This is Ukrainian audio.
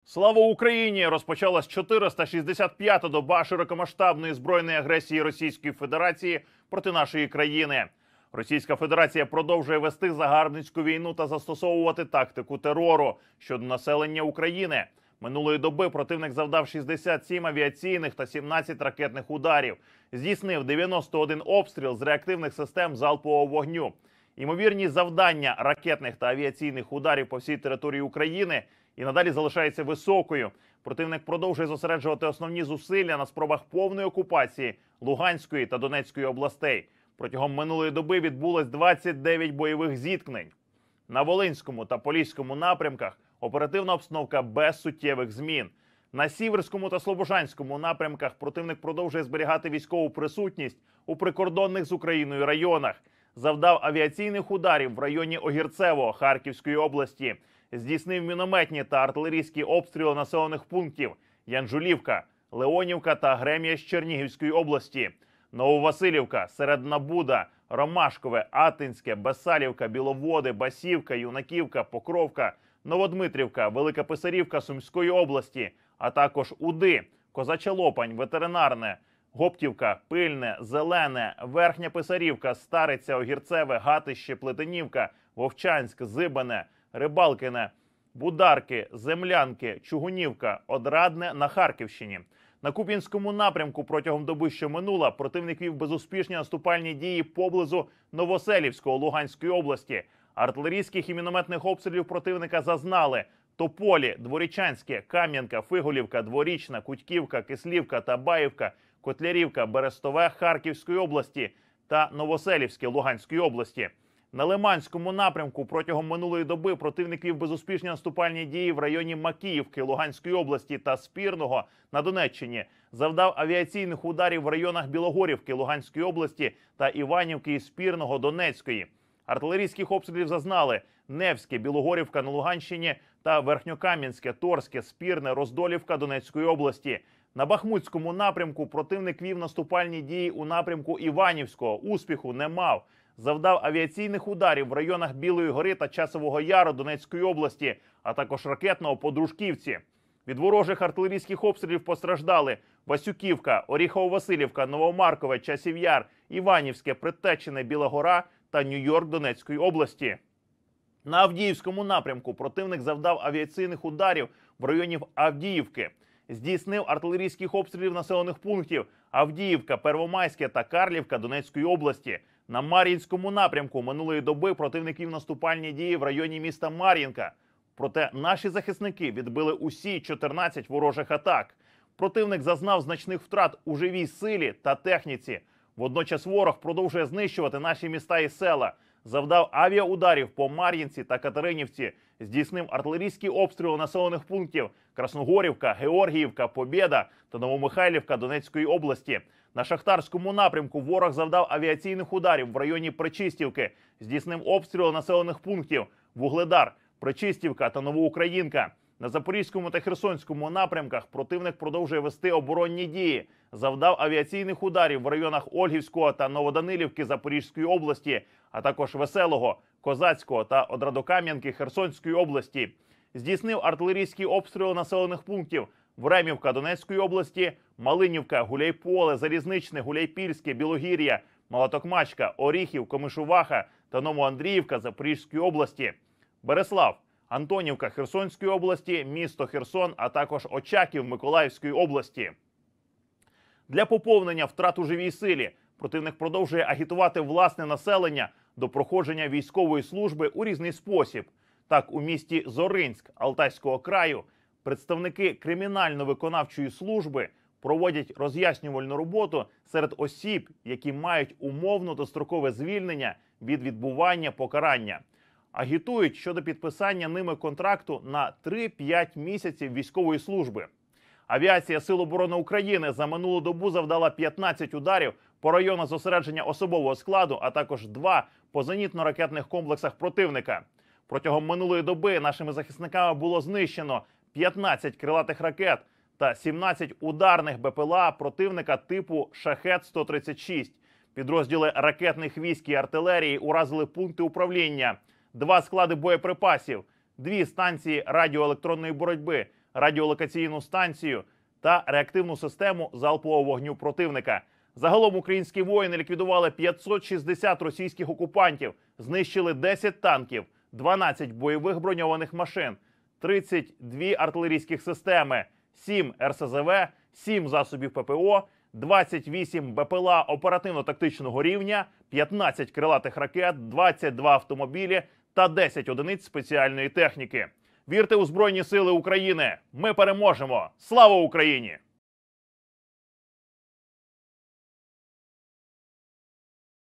Слава Україні! Розпочалась 465-та доба широкомасштабної збройної агресії Російської Федерації проти нашої країни. Російська Федерація продовжує вести загарбницьку війну та застосовувати тактику терору щодо населення України. Минулої доби противник завдав 67 авіаційних та 17 ракетних ударів. Здійснив 91 обстріл з реактивних систем залпового вогню. Ймовірність завдання ракетних та авіаційних ударів по всій території України і надалі залишається високою. Противник продовжує зосереджувати основні зусилля на спробах повної окупації Луганської та Донецької областей. Протягом минулої доби відбулось 29 бойових зіткнень. На Волинському та Поліському напрямках оперативна обстановка без суттєвих змін. На Сіверському та Слобожанському напрямках противник продовжує зберігати військову присутність у прикордонних з Україною районах. Завдав авіаційних ударів в районі Огірцевого Харківської області. Здійснив мінометні та артилерійські обстріли населених пунктів Янжулівка, Леонівка та Грем'я з Чернігівської області. Нововасилівка, Середна Буда, Ромашкове, Атинське, Бесалівка, Біловоди, Басівка, Юнаківка, Покровка, Новодмитрівка, Велика Писарівка Сумської області, а також Уди, Козача Лопань, Ветеринарне, Гоптівка, Пильне, Зелене, Верхня Писарівка, Стариця, Огірцеве, Гатище, Плетенівка, Вовчанськ, Зибане, Рибалкине, Бударки, Землянки, Чугунівка, Одрадне на Харківщині. На Куп'янському напрямку протягом доби, що минула, противник вів безуспішні наступальні дії поблизу Новоселівського Луганської області. Артилерійських і мінометних обстрілів противника зазнали Тополі, Дворічанське, Кам'янка, Фиголівка, Дворічна, Кутьківка, Кислівка, Табаївка, Котлярівка, Берестове Харківської області та Новоселівське Луганської області. На Лиманському напрямку протягом минулої доби противник вів безуспішні наступальні дії в районі Макіївки Луганської області та Спірного на Донеччині. Завдав авіаційних ударів в районах Білогорівки Луганської області та Іванівки і Спірного Донецької. Артилерійських обстрілів зазнали Невське, Білогорівка на Луганщині та Верхньокам'янське, Торське, Спірне, Роздолівка Донецької області. На Бахмутському напрямку противник вів наступальні дії у напрямку Іванівського. Успіху не мав. Завдав авіаційних ударів в районах Білої гори та Часового Яру Донецької області, а також ракетного по Дружківці. Від ворожих артилерійських обстрілів постраждали Васюківка, Оріхово-Василівка, Новомаркове, Часів Яр, Іванівське, Предтечине, Біла Гора та Нью-Йорк Донецької області. На Авдіївському напрямку противник завдав авіаційних ударів в районі Авдіївки. Здійснив артилерійських обстрілів населених пунктів Авдіївка, Первомайське та Карлівка Донецької області. На Мар'їнському напрямку минулої доби противник вів наступальні дії в районі міста Мар'їнка. Проте наші захисники відбили усі 14 ворожих атак. Противник зазнав значних втрат у живій силі та техніці. Водночас ворог продовжує знищувати наші міста і села. Завдав авіаударів по Мар'їнці та Катеринівці. Здійснив артилерійські обстріли населених пунктів Красногорівка, Георгіївка, Побєда та Новомихайлівка Донецької області. На Шахтарському напрямку ворог завдав авіаційних ударів в районі Причистівки. Здійснив обстріли населених пунктів Вугледар, Причистівка та Новоукраїнка. На Запорізькому та Херсонському напрямках противник продовжує вести оборонні дії. Завдав авіаційних ударів в районах Ольгівського та Новоданилівки Запорізької області, а також Веселого, Козацького та Одрадокам'янки Херсонської області. Здійснив артилерійські обстріли населених пунктів Времівка Донецької області, Малинівка, Гуляйполе, Залізничне, Гуляйпільське, Білогір'я, Малотокмачка, Оріхів, Комишуваха та Новоандріївка Запорізької області. Береслав, Антонівка Херсонської області, місто Херсон, а також Очаків Миколаївської області. Для поповнення втрат у живій силі противник продовжує агітувати власне населення до проходження військової служби у різний спосіб. Так, у місті Зоринськ Алтайського краю представники кримінально-виконавчої служби проводять роз'яснювальну роботу серед осіб, які мають умовно дострокове звільнення від відбування покарання. Агітують щодо підписання ними контракту на 3-5 місяців військової служби. Авіація Сил оборони України за минулу добу завдала 15 ударів по районах зосередження особового складу, а також 2 по зенітно-ракетних комплексах противника. Протягом минулої доби нашими захисниками було знищено 15 крилатих ракет та 17 ударних БПЛА противника типу «Шахет-136». Підрозділи ракетних військ і артилерії уразили пункти управління, 2 склади боєприпасів, 2 станції радіоелектронної боротьби, радіолокаційну станцію та реактивну систему залпового вогню противника. Загалом українські воїни ліквідували 560 російських окупантів, знищили 10 танків, 12 бойових броньованих машин, 32 артилерійських системи, 7 РСЗВ, 7 засобів ППО, 28 БПЛА оперативно-тактичного рівня, 15 крилатих ракет, 22 автомобілі та 10 одиниць спеціальної техніки. Вірте у Збройні Сили України! Ми переможемо! Слава Україні!